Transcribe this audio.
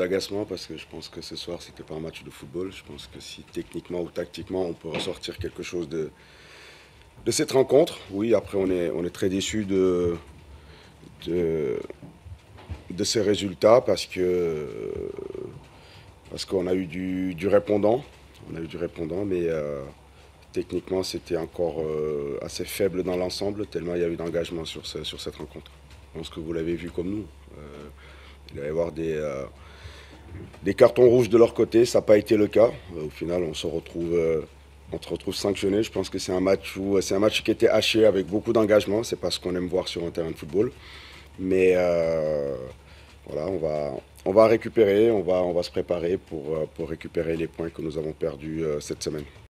d'agacement parce que je pense que ce soir, c'était pas un match de football. Je pense que si techniquement ou tactiquement, on peut ressortir quelque chose de cette rencontre, oui, après, on est très déçus de, de ces résultats parce qu'on a eu du répondant. On a eu du répondant, mais techniquement, c'était encore assez faible dans l'ensemble, tellement il y a eu d'engagement sur cette rencontre. Je pense que vous l'avez vu comme nous. Il va y avoir des cartons rouges de leur côté, ça n'a pas été le cas. Au final, on se retrouve sanctionné. Je pense que c'est un match qui était haché avec beaucoup d'engagement. C'est pas ce qu'on aime voir sur un terrain de football. Mais voilà, on va récupérer, on va se préparer pour récupérer les points que nous avons perdus cette semaine.